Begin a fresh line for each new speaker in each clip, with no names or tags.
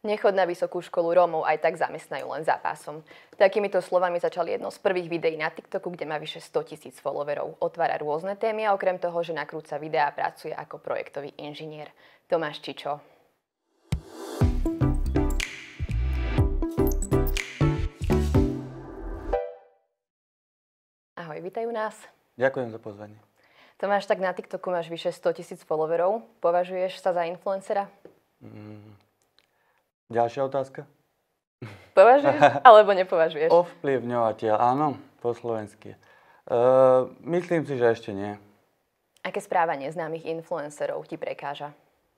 Nechod na vysokú školu Rómov aj tak zamestnajú len zápasom. Takýmito slovami začal jedno z prvých videí na TikToku, kde má vyše 100 000 followerov. Otvára rôzne témy a okrem toho, že nakrúca videá, pracuje ako projektový inžinier. Tomáš Čičo. Ahoj, vítajú nás.
Ďakujem za pozvanie.
Tomáš, tak na TikToku máš vyše 100 000 followerov. Považuješ sa za influencera?
Ďalšia otázka?
Považuješ alebo nepovažuješ?
Ovplyvňovateľ, áno, po slovensky. Myslím si, že ešte nie.
Aké správanie známych influencerov ti prekáža?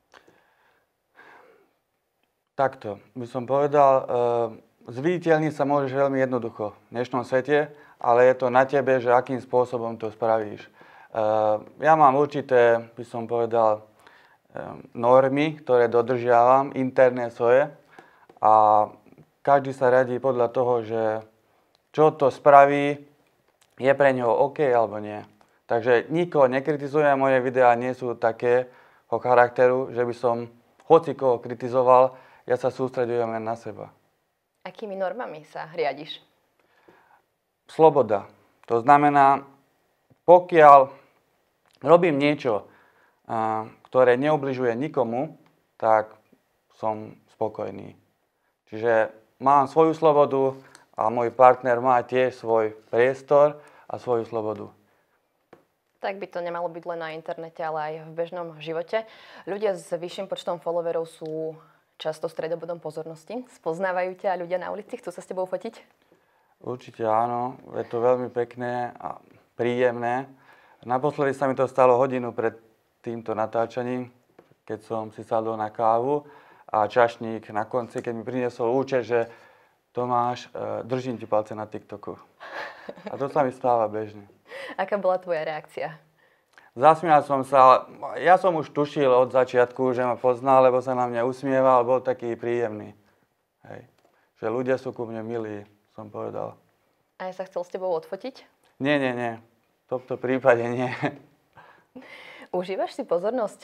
Takto by som povedal, zviditeľniť sa môžeš veľmi jednoducho v dnešnom svete, ale je to na tebe, že akým spôsobom to spravíš. Ja mám určité, by som povedal, normy, ktoré dodržiavam, interné svoje, a každý sa radí podľa toho, že čo to spraví, je pre neho OK alebo nie. Takže nikoho nekritizujem, moje videá nie sú takého charakteru, že by som hocikoho kritizoval, ja sa sústreďujem len na seba.
Akými normami sa riadiš?
Sloboda. To znamená, pokiaľ robím niečo, ktoré neubližuje nikomu, tak som spokojný. Čiže mám svoju slobodu a môj partner má tiež svoj priestor a svoju slobodu.
Tak by to nemalo byť len na internete, ale aj v bežnom živote. Ľudia s vyšším počtom followerov sú často stredobodom pozornosti. Spoznávajú ťa ľudia na ulici? Chcú sa s tebou fotiť?
Určite áno. Je to veľmi pekné a príjemné. Naposledy sa mi to stalo hodinu pred týmto natáčaním, keď som si sadol na kávu a čašník na konci, keď mi priniesol účet, že Tomáš, držím ti palce na TikToku. A to sa mi stáva bežne.
Aká bola tvoja reakcia?
Zasmial som sa, ja som už tušil od začiatku, že ma pozná, lebo sa na mňa usmieval, bol taký príjemný. Hej. Že ľudia sú ku mne milí, som povedal.
A ja sa chcel s tebou odfotiť?
Nie. V tomto prípade nie.
Užívaš si pozornosť?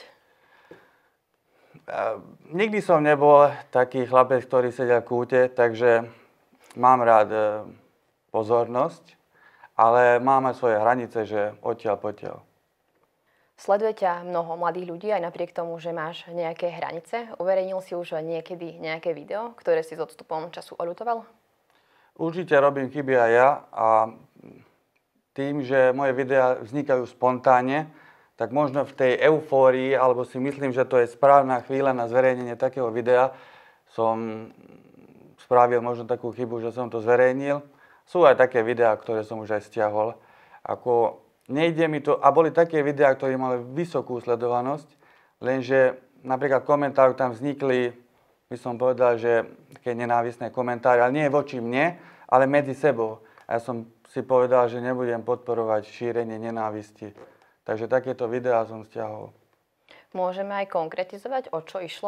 Nikdy som nebol taký chlapec, ktorý sedel v kúte, takže mám rád pozornosť, ale mám aj svoje hranice, že odtiaľ potiaľ.
Sleduje ťa mnoho mladých ľudí aj napriek tomu, že máš nejaké hranice. Uverejnil si už niekedy nejaké video, ktoré si s odstupom času oľutoval? Určite
robím chyby aj ja a tým, že moje videá vznikajú spontánne, tak možno v tej eufórii, alebo si myslím, že to je správna chvíľa na zverejnenie takého videa, som spravil možno takú chybu, že som to zverejnil. Sú aj také videá, ktoré som už aj stiahol. Nejde mi to, a boli také videá, ktoré mali vysokú sledovanosť, lenže napríklad komentári tam vznikli, by som povedal, že také nenávistné komentáre, ale nie voči mne, ale medzi sebou. A ja som si povedal, že nebudem podporovať šírenie nenávisti. Takže takéto videá som stiahol.
Môžeme aj konkretizovať, o čo išlo?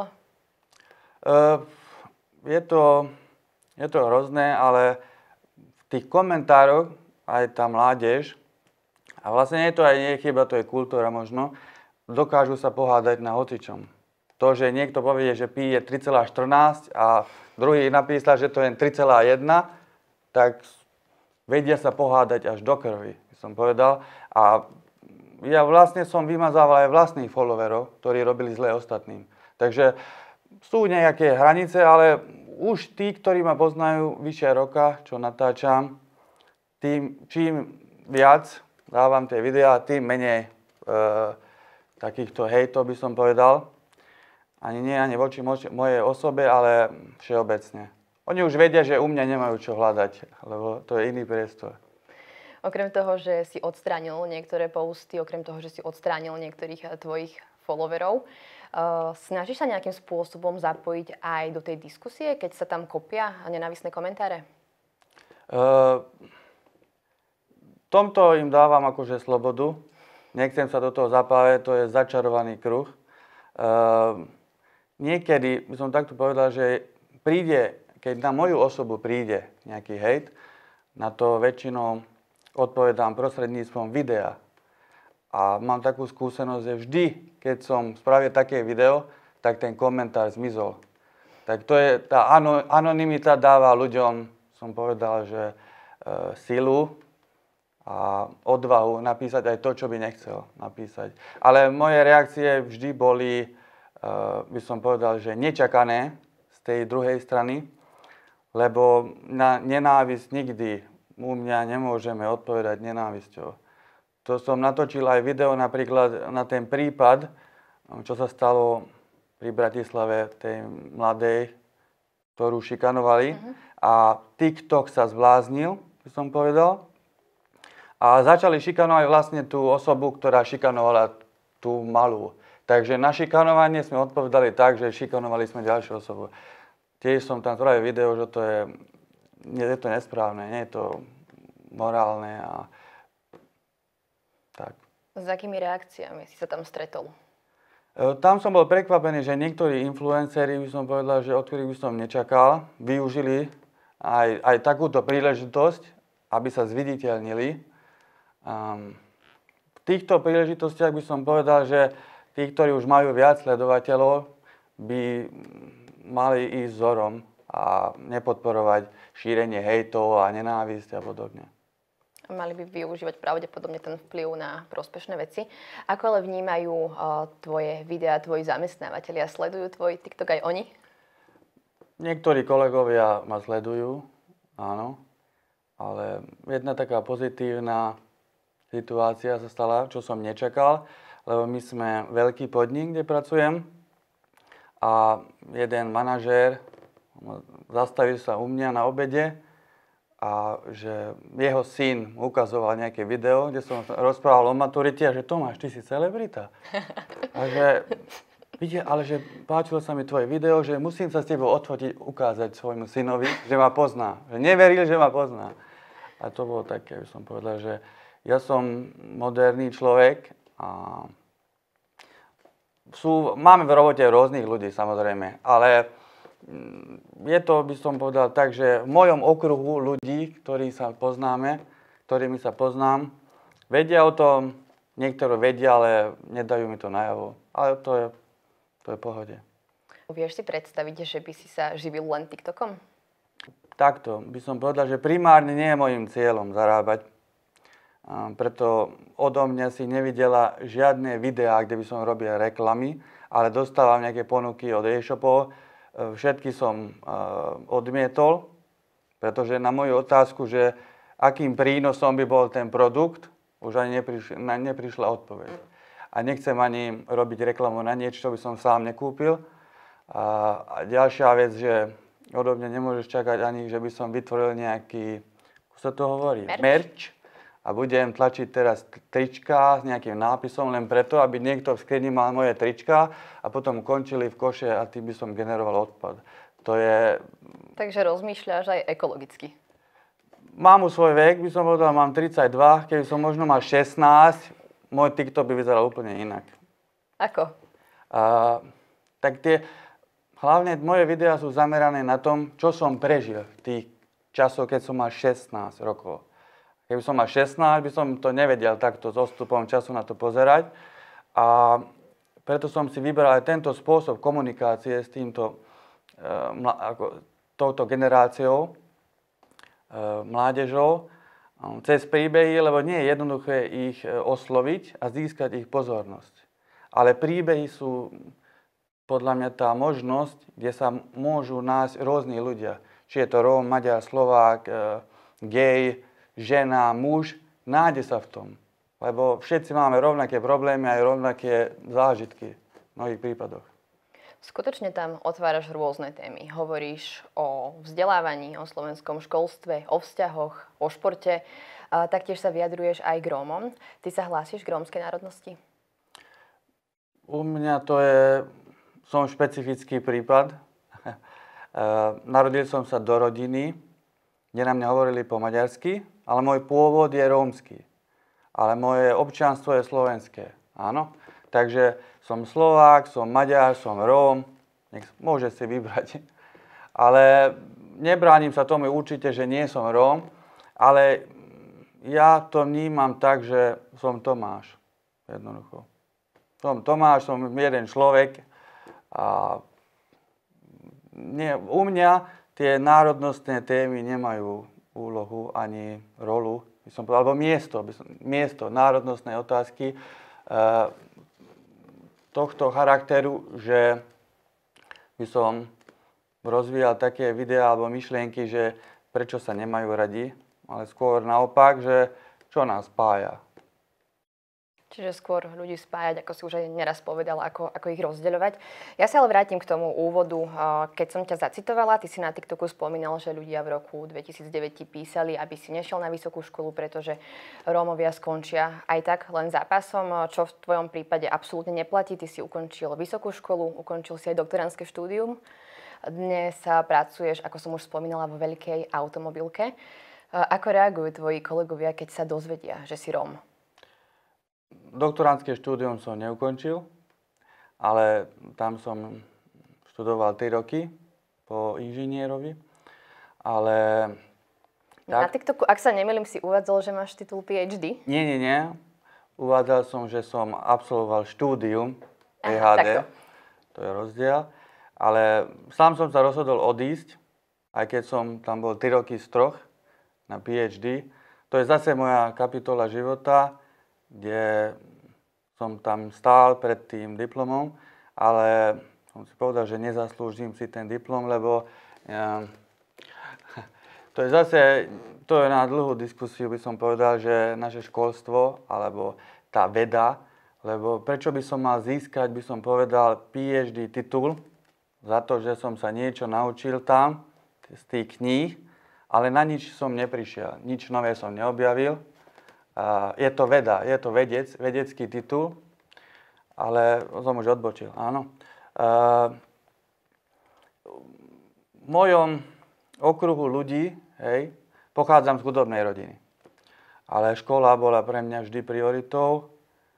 Je to hrozné, ale v tých komentároch aj tá mládež, a vlastne nie je to aj nie chyba, to je kultúra možno, dokážu sa pohádať na hocičom. To, že niekto povie, že pije 3,14 a druhý napísal, že to je 3,1, tak vedia sa pohádať až do krvi, som povedal. A ja vlastne som vymazával aj vlastných followerov, ktorí robili zle ostatným. Takže sú nejaké hranice, ale už tí, ktorí ma poznajú vyššie roka, čo natáčam, tým čím viac dávam tie videá, tým menej takýchto hejtov by som povedal. Ani voči mojej osobe, ale všeobecne. Oni už vedia, že u mňa nemajú čo hľadať, lebo to je iný priestor.
Okrem toho, že si odstránil niektoré posty, okrem toho, že si odstránil niektorých tvojich followerov, snažíš sa nejakým spôsobom zapojiť aj do tej diskusie, keď sa tam kopia nenávistné komentáre?
V tomto im dávam akože slobodu. Nechcem sa do toho zapájať, to je začarovaný kruh. Niekedy by som takto povedal, že keď na moju osobu príde nejaký hejt, na to väčšinou odpovedám prostredníctvom videa. A mám takú skúsenosť, že vždy, keď som spravil také video, tak ten komentár zmizol. Tak to je, tá anonymita dáva ľuďom, som povedal, že silu a odvahu napísať aj to, čo by nechcel napísať. Ale moje reakcie vždy boli, by som povedal, že nečakané z tej druhej strany, lebo na nenávisť nikdy u mňa nemôžeme odpovedať nenávisťou. To som natočil aj video napríklad na ten prípad, čo sa stalo pri Bratislave, tej mladej, ktorú šikanovali. A TikTok sa zbláznil, by som povedal. A začali šikanovať vlastne tú osobu, ktorá šikanovala tú malú. Takže na šikanovanie sme odpovedali tak, že šikanovali sme ďalšiu osobu. Tiež som tam spravil video, že je to nesprávne, nie je to morálne a tak.
S akými reakciami si sa tam stretol?
Tam som bol prekvapený, že niektorí influenceri, by som povedal, že od ktorých by som nečakal, využili aj takúto príležitosť, aby sa zviditeľnili. V týchto príležitostiach by som povedal, že tí, ktorí už majú viac sledovateľov, by mali ísť vzorom a nepodporovať šírenie hejtov a nenávisť a podobne.
Mali by využívať pravdepodobne ten vplyv na prospešné veci. Ako ale vnímajú tvoje videá, tvoji zamestnávateľia? Sledujú tvoj TikTok aj oni?
Niektorí kolegovia ma sledujú, áno. Ale jedna taká pozitívna situácia sa stala, čo som nečakal, lebo my sme veľký podnik, kde pracujem. A jeden manažér zastavil sa u mňa na obede a že jeho syn ukazoval nejaké video, kde som rozprával o maturite a že Tomáš, ty si celebrita. A že, ale že páčilo sa mi tvoje video, že musím sa s tebou odfotiť, ukázať svojmu synovi, že ma pozná. Že neveril, že ma pozná. A to bolo také, by som povedal, že ja som moderný človek a máme v robote rôznych ľudí, samozrejme, ale je to, by som povedal tak, že v mojom okruhu ľudí, ktorými sa poznám, vedia o tom, niektorí vedia, ale nedajú mi to najavo. Ale to je v pohode.
Vieš si predstaviť, že by si sa živil len TikTokom?
Takto, by som povedal, že primárne nie je mojím cieľom zarábať. Preto odo mňa si nevidela žiadne videá, kde by som robil reklamy, ale dostávam nejaké ponuky od e-shopov. Všetky som odmietol, pretože na moju otázku, že akým prínosom by bol ten produkt, už ani neprišla odpoveď. A nechcem ani robiť reklamu na niečo, čo by som sám nekúpil. A ďalšia vec, že odo mňa nemôžeš čakať ani, že by som vytvoril nejaký, ako sa to hovorí? Merch. A budem tlačiť teraz trička s nejakým nápisom len preto, aby niekto v skrini mal moje trička a potom končili v koše a tým by som generoval odpad. To je...
Takže rozmýšľaš aj ekologicky?
Mám už svoj vek, by som povedal, mám 32, keby som možno mal 16, môj TikTok by vyzeral úplne inak.
Ako?
Tak hlavne moje videá sú zamerané na tom, čo som prežil v tých časoch, keď som mal 16 rokov. Keby som mal 16, by som to nevedel takto s odstupom času na to pozerať. A preto som si vybral aj tento spôsob komunikácie s touto generáciou, mládežou, cez príbehy, lebo nie je jednoduché ich osloviť a získať ich pozornosť. Ale príbehy sú podľa mňa tá možnosť, kde sa môžu nájsť rôzni ľudia. Či je to Róm, Maďar, Slovák, gej, žena, muž, nájde sa v tom. Lebo všetci máme rovnaké problémy aj rovnaké zážitky v mnohých prípadoch.
Skutočne tam otváraš rôzne témy. Hovoríš o vzdelávaní, o slovenskom školstve, o vzťahoch, o športe. Taktiež sa vyjadruješ aj k Rómom. Ty sa hlásiš k rómskej národnosti?
U mňa som špecifický prípad. Narodil som sa do rodiny, kde na mňa hovorili po maďarsky, ale môj pôvod je rómsky. Ale moje občianstvo je slovenské, áno. Takže som Slovák, som Maďar, som Róm, môže si vybrať. Ale nebránim sa tomu určite, že nie som Róm, ale ja to vnímam tak, že som Tomáš, jednoducho. Som Tomáš, som jeden človek a nie, u mňa tie národnostné témy nemajú úlohu ani rolu, by som povedal, alebo miesto národnostnej otázky tohto charakteru, že by som rozvíjal také videá alebo myšlienky, že prečo sa nemajú radi, ale skôr naopak, že čo nás spája.
Čiže skôr ľudí spájať, ako si už aj neraz povedala, ako ich rozdeľovať. Ja sa ale vrátim k tomu úvodu. Keď som ťa zacitovala, ty si na TikToku spomínal, že ľudia v roku 2009 ti písali, aby si nešiel na vysokú školu, pretože Rómovia skončia aj tak len zápasom, čo v tvojom prípade absolútne neplatí. Ty si ukončil vysokú školu, ukončil si aj doktorandské štúdium. Dnes pracuješ, ako som už spomínala, vo veľkej automobilke. Ako reagujú tvoji kolegovia, keď sa dozvedia, že si Róm?
Doktorandské štúdium som neukončil, ale tam som študoval 3 roky po inžinierovi. Ale
na TikToku, ak sa nemýlim, si uvádzal, že máš titul PhD?
Nie. Uvádzal som, že som absolvoval štúdium PhD. To je rozdiel. Ale sám som sa rozhodol odísť, aj keď som tam bol 3 roky z 3 na PhD. To je zase moja kapitola života, kde som tam stál pred tým diplomom, ale som si povedal, že nezaslúžim si ten diplom, lebo to je na dlhú diskusiu, by som povedal, že naše školstvo, alebo tá veda, lebo prečo by som mal získať, by som povedal, PhD titul za to, že som sa niečo naučil tam z tých kníh, ale na nič som neprišiel, nič nové som neobjavil. Je to veda, je to vedecký titul, ale som už odbočil, áno. V mojom okruhu ľudí, pochádzam z chudobnej rodiny, ale škola bola pre mňa vždy prioritou.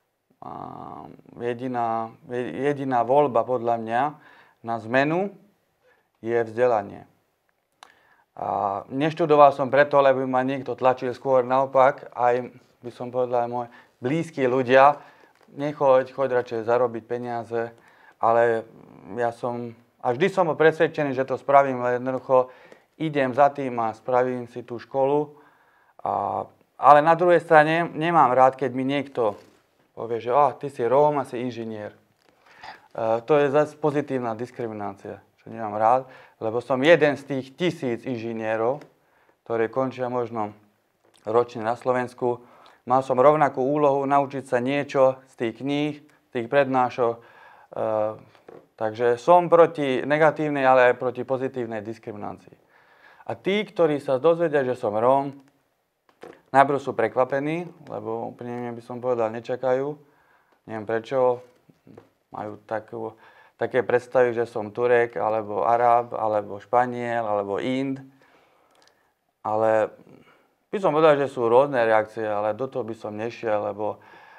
Jediná voľba podľa mňa na zmenu je vzdelanie. A neštudoval som preto, lebo ma niekto tlačil, skôr naopak, aj by som povedal, aj moji blízki ľudia, choď radšej zarobiť peniaze, ale ja som, a vždy som bol presvedčený, že to spravím, ale jednoducho idem za tým a spravím si tú školu. Ale na druhej strane nemám rád, keď mi niekto povie, že ty si Róm a si inžinier. To je zase pozitívna diskriminácia, čo nemám rád, lebo som jeden z tých 1000 inžinierov, ktorí končia možno ročne na Slovensku. Mal som rovnakú úlohu naučiť sa niečo z tých kníh, z tých prednášok. Takže som proti negatívnej, ale aj proti pozitívnej diskriminácii. A tí, ktorí sa dozvedia, že som Róm, najprv sú prekvapení, lebo úplne by som povedal, nečakajú. Neviem prečo. Majú také predstavy, že som Turek, alebo Arab, alebo Španiel, alebo Ind. Ale by som povedal, že sú rôzne reakcie, ale do toho by som nešiel, lebo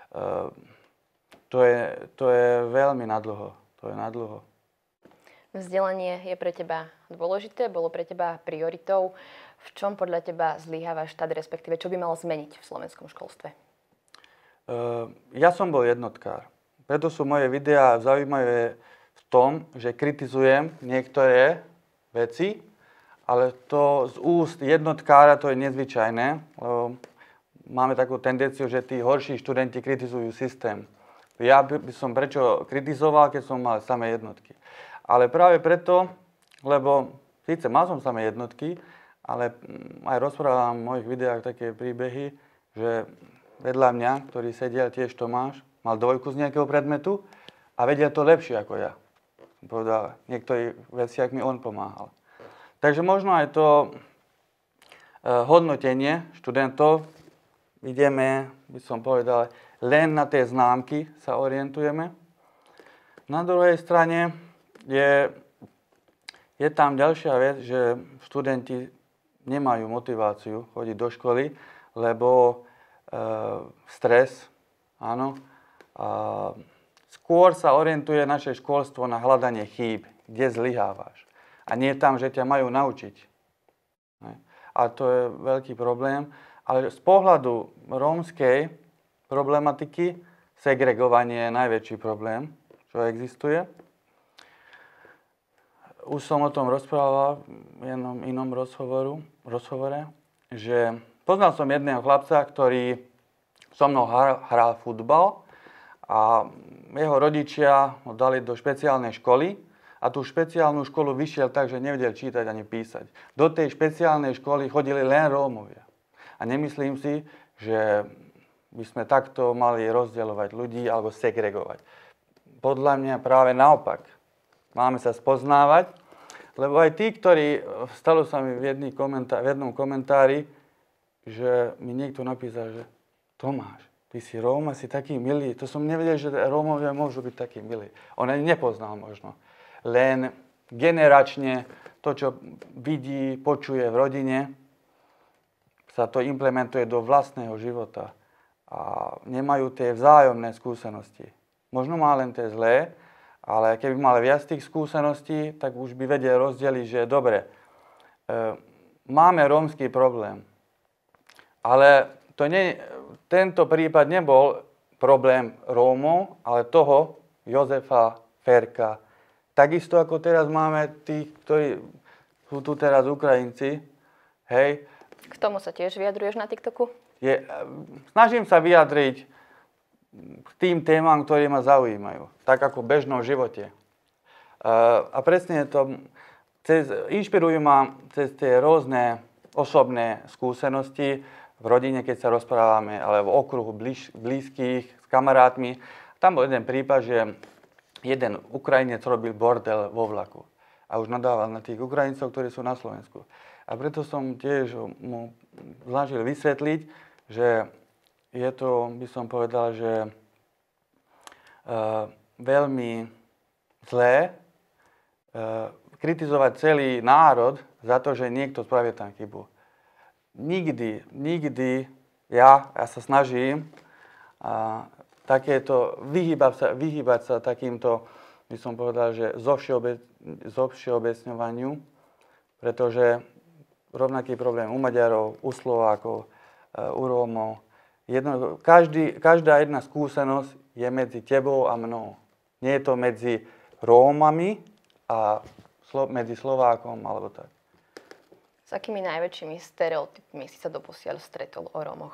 to je veľmi nadlho. To je nadlho.
Vzdelanie je pre teba dôležité, bolo pre teba prioritou. V čom podľa teba zlyháva štát, respektíve čo by malo zmeniť v slovenskom školstve?
Ja som bol jednotkár. Preto sú moje videá zaujímavé v tom, že kritizujem niektoré veci, ale to z úst jednotkára to je nezvyčajné, lebo máme takú tendenciu, že tí horší študenti kritizujú systém. Ja by som prečo kritizoval, keď som mal samé jednotky. Ale práve preto, lebo síce mal som samé jednotky, ale aj rozprávam v mojich videách také príbehy, že vedľa mňa, ktorý sedel tiež Tomáš, mal 2 z nejakého predmetu a vedel to lepšie ako ja. Som povedal, niektorých veciach mi on pomáhal. Takže možno aj to hodnotenie študentov, ideme, by som povedal, len na tie známky sa orientujeme. Na druhej strane je tam ďalšia vec, že študenti nemajú motiváciu chodiť do školy, lebo stres, áno. Skôr sa orientuje naše školstvo na hľadanie chýb, kde zlyhávaš. A nie tam, že ťa majú naučiť. A to je veľký problém. Ale z pohľadu rómskej problematiky segregovanie je najväčší problém, čo existuje. už som o tom rozprával v jednom inom rozhovore, že poznal som jedného chlapca, ktorý so mnou hral futbal a jeho rodičia ho dali do špeciálnej školy a tú špeciálnu školu vyšiel tak, že nevedel čítať ani písať. Do tej špeciálnej školy chodili len Rómovia. A nemyslím si, že by sme takto mali rozdeľovať ľudí alebo segregovať. Podľa mňa práve naopak. Máme sa spoznávať, lebo aj tí, ktorí, stalo sa mi v jednom komentári, že mi niekto napísal, že Tomáš, ty si Róm a si taký milý. To som nevedel, že Rómovia môžu byť takí milí. On ani nepoznal možno. Len generačne to, čo vidí, počuje v rodine, sa to implementuje do vlastného života. A nemajú tie vzájomné skúsenosti. Možno má len tie zlé, ale keby mal viac tých skúseností, tak už by vedel rozdeliť, že dobre, máme rómsky problém. Ale tento prípad nebol problém Rómov, ale toho Jozefa Ferka. Takisto ako teraz máme tých, ktorí sú tu teraz Ukrajinci. Hej.
K tomu sa tiež vyjadruješ na TikToku?
Snažím sa vyjadriť k tým témam, ktoré ma zaujímajú. Tak ako v bežnom živote. A presne to inšpirujú ma cez tie rôzne osobné skúsenosti v rodine, keď sa rozprávame, alebo v okruhu blízkych, s kamarátmi. Tam bol jeden prípad, že jeden Ukrajinec robil bordel vo vlaku. A už nadával na tých Ukrajincov, ktorí sú na Slovensku. A preto som tiež mu snažil vysvetliť, že je to, by som povedal, že veľmi zlé kritizovať celý národ za to, že niekto spravil tam chybu. Nikdy ja sa snažím vyhýbať sa takýmto, by som povedal, že zovšeobecňovaniu, pretože rovnaký problém u Maďarov, u Slovákov, u Rómov. Každá jedna skúsenosť je medzi tebou a mnou. Nie je to medzi Rómami a medzi Slovákom alebo tak.
S akými najväčšími stereotypmi si sa doposiaľ stretol o Rómoch?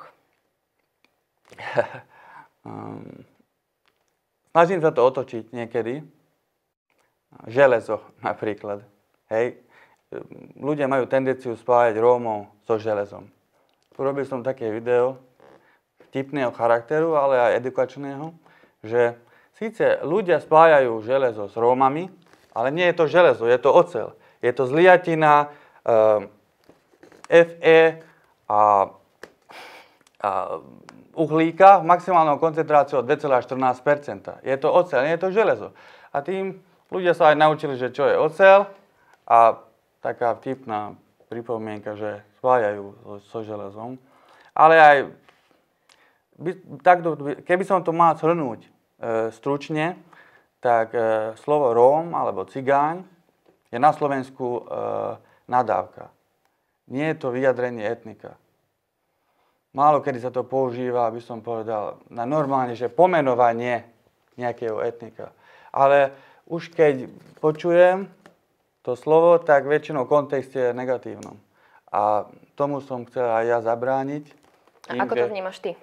Snažím sa to otočiť niekedy. Železo napríklad. Hej. Ľudia majú tendenciu spájať Rómov so železom. Urobil som také video vtipného charakteru, ale aj edukačného, že síce ľudia spájajú železo s Rómami, ale nie je to železo, je to oceľ. Je to zliatina Fe a uhlíka v maximálnou koncentráciou 2,14%. Je to oceľ, nie je to železo. A tým ľudia sa aj naučili, že čo je oceľ a taká vtipná pripomienka, že spájajú so železom. Ale aj, keby som to mal zhrnúť stručne, tak slovo Róm alebo cigáň je na Slovensku nadávka. Nie je to vyjadrenie etnika. Málo kedy sa to používa, aby som povedal, na normálne, že pomenovanie nejakého etnika. Ale už keď počujem to slovo, tak väčšinou kontext je negatívnom. A tomu som chcel aj ja zabrániť.
A ako to vnímaš ty?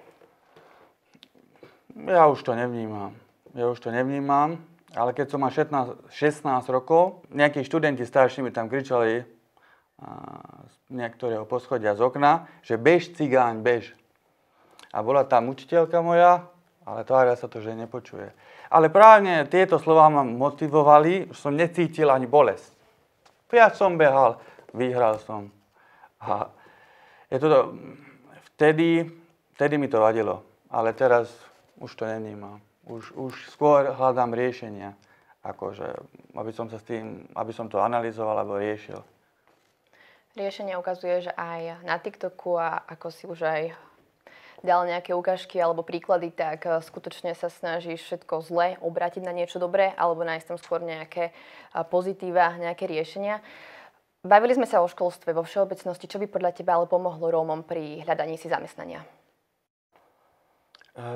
Ja už to nevnímam. Ale keď som mal 16 rokov, nejakí študenti starší mi tam kričali z niektorého poschodia z okna, že bež, cigáň, bež. A bola tam učiteľka moja, ale tvária sa to, že nepočuje. Ale práve tieto slová ma motivovali, už som necítil ani bolesť. Ja som behal, vyhral som. A je to vtedy mi to vadilo, ale teraz už to nevnímam. Už skôr hľadám riešenia, akože, aby som to analyzoval alebo riešil.
Riešenie ukazuje, že aj na TikToku a ako si už aj dal nejaké ukážky alebo príklady, tak skutočne sa snažíš všetko zlé obrátiť na niečo dobré alebo nájsť tam skôr nejaké pozitíva, nejaké riešenia. Bavili sme sa o školstve vo všeobecnosti. Čo by podľa teba ale pomohlo Rómom pri hľadaní si zamestnania?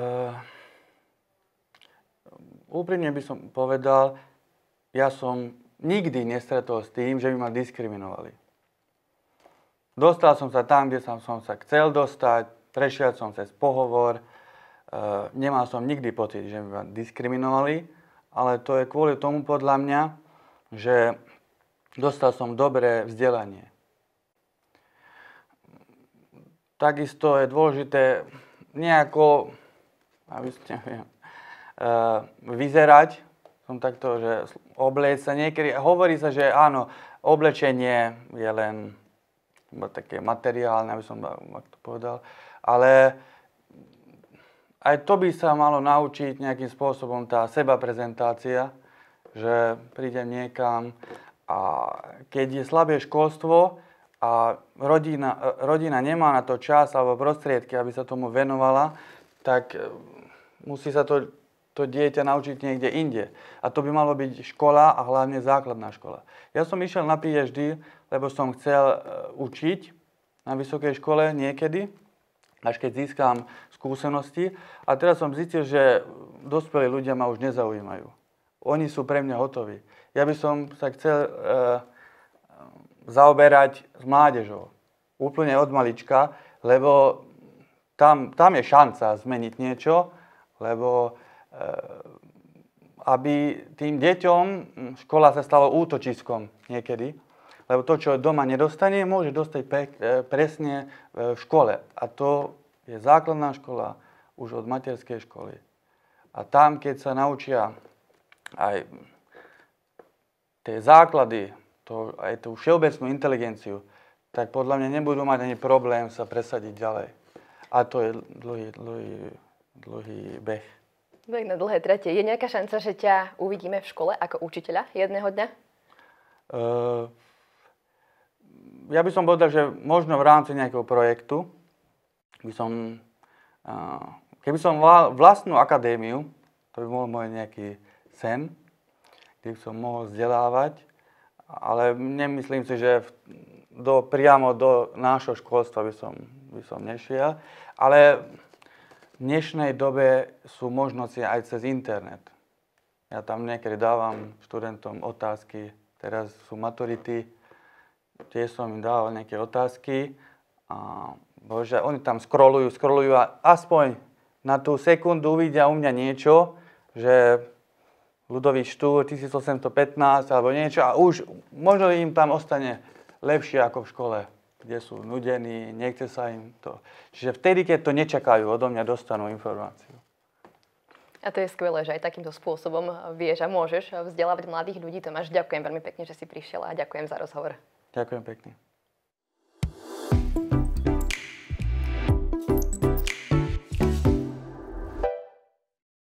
Úprimne by som povedal, ja som nikdy nestretol s tým, že by ma diskriminovali. Dostal som sa tam, kde som sa chcel dostať, prešiel som cez pohovor, nemal som nikdy pocit, že by ma diskriminovali, ale to je kvôli tomu podľa mňa, že dostal som dobré vzdelanie. Takisto je dôležité nejako, vyzerať, som takto, že oblieť sa niekedy, hovorí sa, že áno, oblečenie je len také materiálne, aby som to povedal, ale aj to by sa malo naučiť nejakým spôsobom tá sebaprezentácia, že prídem niekam a keď je slabé školstvo a rodina nemá na to čas alebo prostriedky, aby sa tomu venovala, tak musí sa to dieťa naučiť niekde inde. A to by malo byť škola a hlavne základná škola. Ja som išiel na PhD, lebo som chcel učiť na vysokej škole niekedy, až keď získam skúsenosti. A teraz som zistil, že dospelí ľudia ma už nezaujímajú. Oni sú pre mňa hotoví. Ja by som sa chcel zaoberať s mládežou. Úplne od malička, lebo tam je šanca zmeniť niečo, lebo aby tým deťom škola sa stala útočiskom niekedy, lebo to, čo doma nedostane, môže dostať presne v škole. A to je základná škola už od materskej školy. A tam, keď sa naučia aj tie základy, aj tú všeobecnú inteligenciu, tak podľa mňa nebudú mať ani problém sa presadiť ďalej. A to je dlhý beh.
Beh na dlhé trate. Je nejaká šanca, že ťa uvidíme v škole ako učiteľa jedného dňa?
Ja by som povedal, že možno v rámci nejakého projektu keby som mal vlastnú akadémiu, to by bol môj nejaký sen, kde by som mohol vzdelávať, ale nemyslím si, že priamo do nášho školstva by som nešiel. Ale v dnešnej dobe sú možnosti aj cez internet. Ja tam niekedy dávam študentom otázky, teraz sú maturity, tiež som im dával nejaké otázky a bože, oni tam scrollujú a aspoň na tú sekundu uvidia u mňa niečo, že Ľudovít Štúr 1815 alebo niečo a už možno im tam ostane lepšie ako v škole, kde sú nudení, nechce sa im to. Čiže vtedy, keď to nečakajú, odo mňa dostanú informáciu.
A to je skvelé, že aj takýmto spôsobom vieš a môžeš vzdelávať mladých ľudí. Tomáš, ďakujem veľmi pekne, že si prišiel a ďakujem za rozhovor.
Ďakujem pekne.